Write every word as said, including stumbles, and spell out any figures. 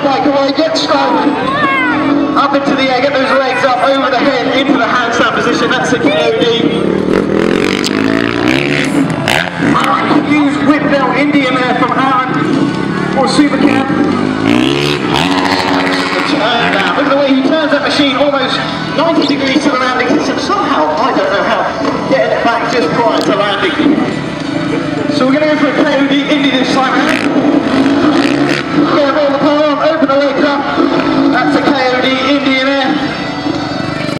bike away, get strong. Up into the air, get those legs up, over the head, into the handstand position, that's a K O D. I like to use Whitbell Indian there from Aaron, or Supercam. Turn down, look at the way he turns that machine almost ninety degrees to the landing system. Somehow, I don't know how, getting it back just prior to landing. So we're going to go for a K O D